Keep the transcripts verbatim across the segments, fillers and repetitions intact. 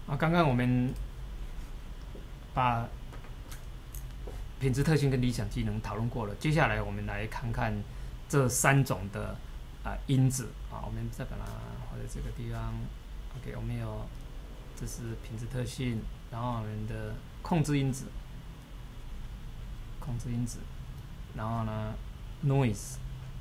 啊，刚刚我们把品质特性跟理想机能讨论过了，接下来我们来看看这三种的啊、呃、因子啊，我们再把它画在这个地方。OK， 我们有这是品质特性，然后我们的控制因子，控制因子，然后呢 noise，OK，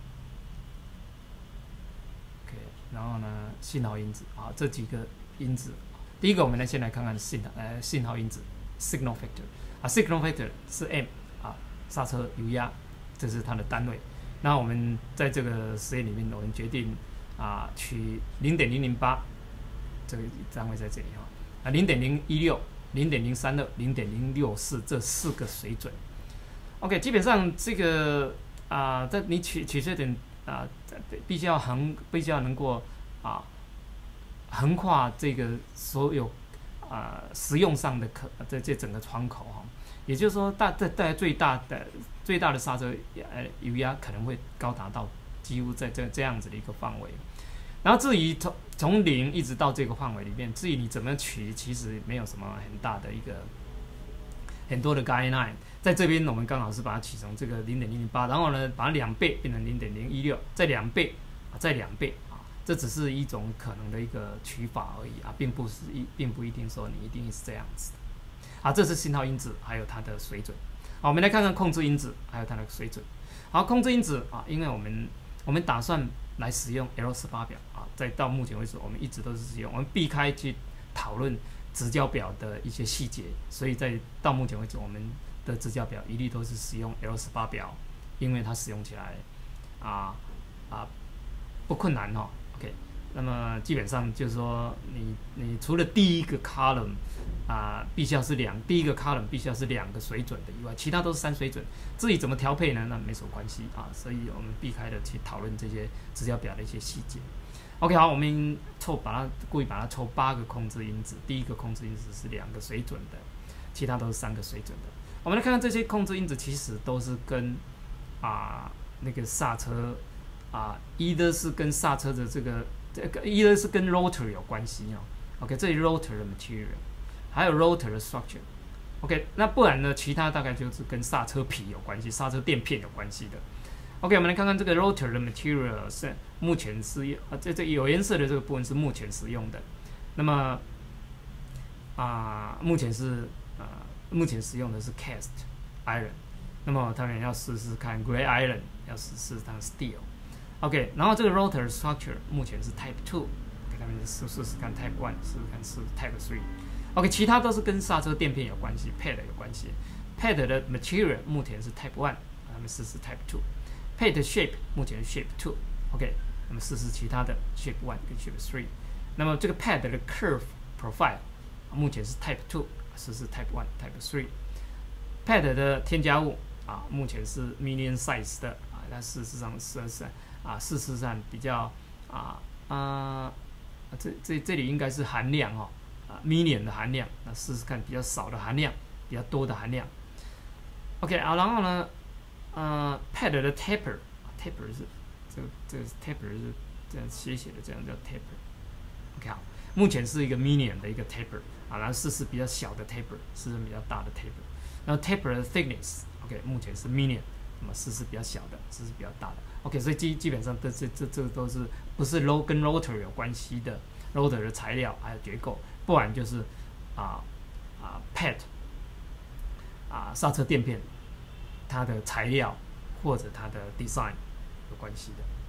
然后呢信号因子啊，这几个因子。第一个，我们来先来看看信呃信号因子 signal factor 啊 ，signal factor 是 m 啊，刹车油压，这是它的单位。那我们在这个实验里面，我们决定啊取零点零零八这个单位在这里哈，啊零点零一六、零点零三二、零点零六四这四个水准。OK， 基本上这个啊，在、呃、你取取这点啊，必须要横，必须要能够啊。横跨这个所有啊、呃、实用上的可这这整个窗口哈，也就是说大在在最大的最大的刹车呃油压可能会高达到几乎在这这样子的一个范围。然后至于从从零一直到这个范围里面，至于你怎么取，其实没有什么很大的一个很多的 guideline。在这边我们刚好是把它取成这个零点零零八，然后呢把它两倍变成零点零一六，再两倍啊，再两倍。这只是一种可能的一个取法而已啊，并不是一，并不一定说你一定是这样子的。好，这是信号因子，还有它的水准。好，我们来看看控制因子，还有它的水准。好，控制因子啊，因为我们我们打算来使用 L 十八表啊，在到目前为止，我们一直都是使用，我们避开去讨论直交表的一些细节，所以在到目前为止，我们的直交表一律都是使用 L 十八表，因为它使用起来啊啊不困难哦。OK， 那么基本上就是说你，你你除了第一个 column 啊、呃，必须要是两，第一个 column 必须要是两个水准的以外，其他都是三水准。至于怎么调配呢？那没什么关系啊，所以我们避开了去讨论这些直交表的一些细节。OK， 好，我们凑把它故意把它凑八个控制因子，第一个控制因子是两个水准的，其他都是三个水准的。我们来看看这些控制因子，其实都是跟啊、呃、那个刹车。啊，一的是跟刹车的这个，这个一的是跟 rotor 有关系哦。OK， 这里 rotor 的 material， 还有 rotor 的 structure。OK， 那不然呢？其他大概就是跟刹车皮有关系，刹车垫片有关系的。OK， 我们来看看这个 rotor 的 material 是目前是啊，这这有颜色的这个部分是目前使用的。那么啊，目前是啊，目前使用的是 cast iron。那么他们要试试看 gray iron， 要试试看 steel。OK， 然后这个 rotor structure 目前是 Type two， 给他们试试试看 Type one， 试试看是 Type three。OK， 其他都是跟刹车垫片有关系 ，pad 有关系。pad 的 material 目前是 Type one， 他们试试 Type two。pad shape 目前是 Shape two。OK， 那么试试其他的 Shape one 跟 Shape three。那么这个 pad 的 curve profile 目前是 Type two， 试试 Type one、Type three。pad 的添加物啊，目前是 medium size 的啊，但事实上是是。啊，事实上比较啊啊，这这这里应该是含量哦，啊 million 的含量，那试试看比较少的含量，比较多的含量。OK 啊，然后呢，呃 ，pad 的 taper，taper 是这个这个 taper 是这样写写的，这样叫 taper。OK 好，目前是一个 million 的一个 taper 啊，然后试试比较小的 taper， 试试比较大的 taper。然后 taper 的 thickness，OK， 目前是 million， 那么试试比较小的，试试比较大的。OK， 所以基基本上这这这这都是不是 row 跟 rotor 有关系的 rotor 的材料还有结构，不然就是啊啊 pad 啊刹车垫片它的材料或者它的 design 有关系的。